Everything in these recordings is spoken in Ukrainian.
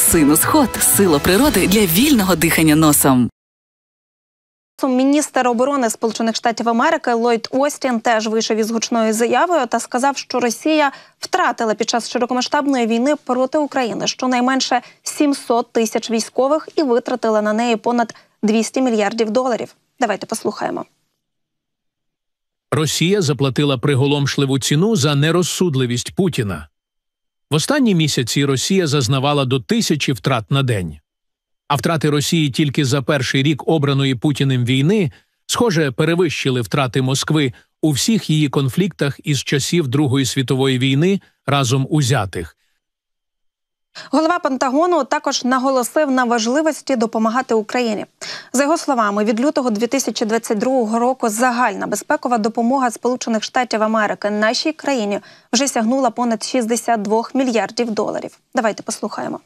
Синус Хот – сила природи для вільного дихання носом. Міністр оборони Сполучених Штатів Америки Ллойд Остін теж вийшов із гучною заявою та сказав, що Росія втратила під час широкомасштабної війни проти України щонайменше 700 тисяч військових і витратила на неї понад 200 мільярдів доларів. Давайте послухаємо. Росія заплатила приголомшливу ціну за нерозсудливість Путіна. В останні місяці Росія зазнавала до 1000 втрат на день. А втрати Росії тільки за перший рік обраної Путіним війни, схоже, перевищили втрати Москви у всіх її конфліктах із часів Другої світової війни разом узятих. Голова Пентагону також наголосив на важливості допомагати Україні. За його словами, від лютого 2022 року загальна безпекова допомога Сполучених Штатів Америки нашій країні вже сягнула понад 62 мільярдів доларів. Давайте послухаємо.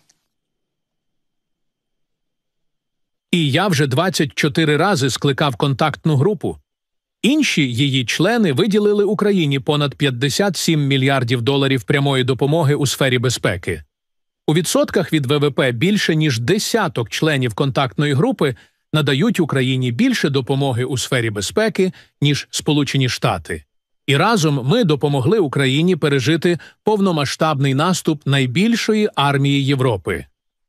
І я вже 24 рази скликав контактну групу. Інші її члени виділили Україні понад 57 мільярдів доларів прямої допомоги у сфері безпеки. У відсотках від ВВП більше ніж десяток членів контактної групи надають Україні більше допомоги у сфері безпеки, ніж Сполучені Штати. І разом ми допомогли Україні пережити повномасштабний наступ найбільшої армії Європи.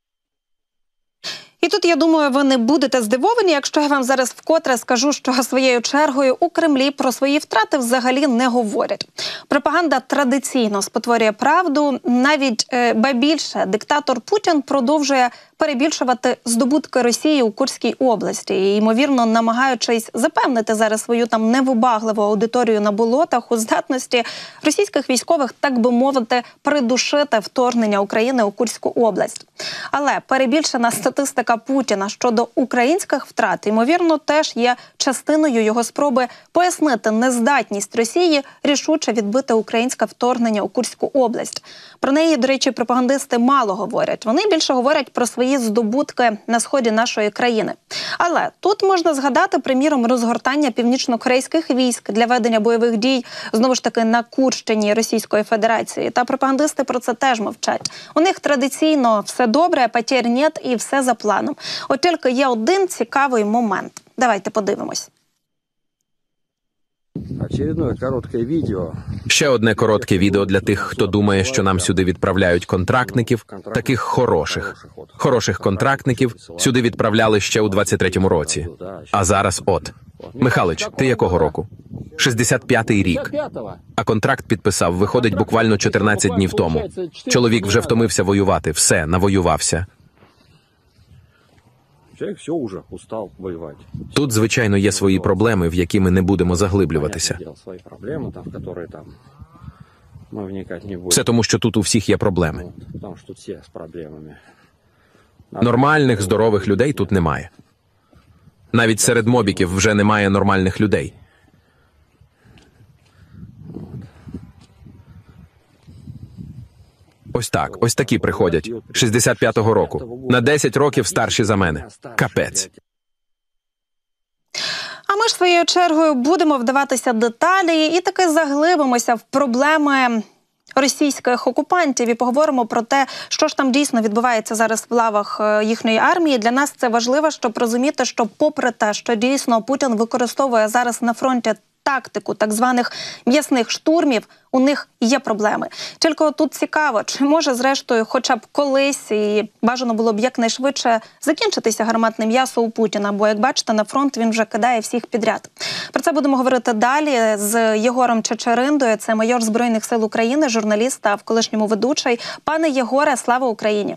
І тут, я думаю, ви не будете здивовані, якщо я вам зараз вкотре скажу, що своєю чергою у Кремлі про свої втрати взагалі не говорять. Пропаганда традиційно спотворює правду, навіть ба більше диктатор Путін продовжує перебільшувати здобутки Росії у Курській області і, ймовірно, намагаючись запевнити зараз свою там невибагливу аудиторію на болотах у здатності російських військових, так би мовити, придушити вторгнення України у Курську область. Але перебільшена статистика Путіна щодо українських втрат, ймовірно, теж є частиною його спроби пояснити нездатність Росії рішуче відбити українське вторгнення у Курську область. Про неї, до речі, пропагандисти мало говорять. Вони більше говорять про свої здобутки на сході нашої країни. Але тут можна згадати, приміром, розгортання північно-корейських військ для ведення бойових дій, знову ж таки, на Курщині Російської Федерації. Та пропагандисти про це теж мовчать. У них традиційно все добре, потерь нет і все за планом. От тільки є один цікавий момент. Давайте подивимось. Ще одне коротке відео для тих, хто думає, що нам сюди відправляють контрактників, таких хороших контрактників сюди відправляли ще у 23-му році. А зараз от. Михалич, ти якого року? 65-й рік. А контракт підписав, виходить, буквально 14 днів тому. Чоловік вже втомився воювати, все, навоювався. Тут, звичайно, є свої проблеми, в які ми не будемо заглиблюватися. Все тому, що тут у всіх є проблеми. Нормальних, здорових людей тут немає. Навіть серед мобіків вже немає нормальних людей. Ось так, ось такі приходять. 65-го року. На 10 років старші за мене. Капець. А ми ж своєю чергою будемо вдаватися в деталі і таки заглибимося в проблеми російських окупантів і поговоримо про те, що ж там дійсно відбувається зараз в лавах їхньої армії. Для нас це важливо, щоб розуміти, що попри те, що дійсно Путін використовує зараз на фронті тактику так званих м'ясних штурмів, у них є проблеми. Тільки тут цікаво, чи може зрештою хоча б колись, і бажано було б якнайшвидше, закінчитися гарматне м'ясо у Путіна, бо, як бачите, на фронт він вже кидає всіх підряд. Про це будемо говорити далі з Єгором Чечериндою, це майор Збройних сил України, журналіст та в колишньому ведучий. Пане Єгоре, слава Україні!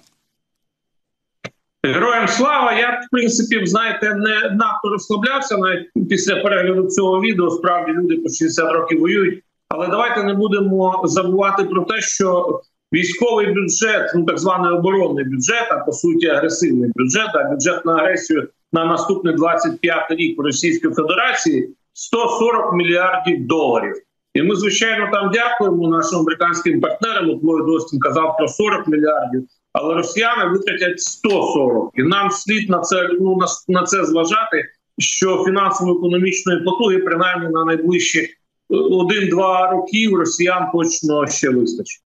Героям слава! Я, в принципі, знаєте, не надто розслаблявся навіть після перегляду цього відео. Справді люди по 60 років воюють. Але давайте не будемо забувати про те, що військовий бюджет, ну так званий оборонний бюджет, а по суті агресивний бюджет, а бюджет на агресію на наступний 25 рік в Російській Федерації 140 мільярдів доларів. І ми, звичайно, там дякуємо нашим американським партнерам. От Ллойд Остін казав про 40 мільярдів. Але росіяни витратять 140. І нам слід на це зважати, що фінансово-економічної потуги, принаймні на найближчі 1-2 роки, росіян точно ще вистачить.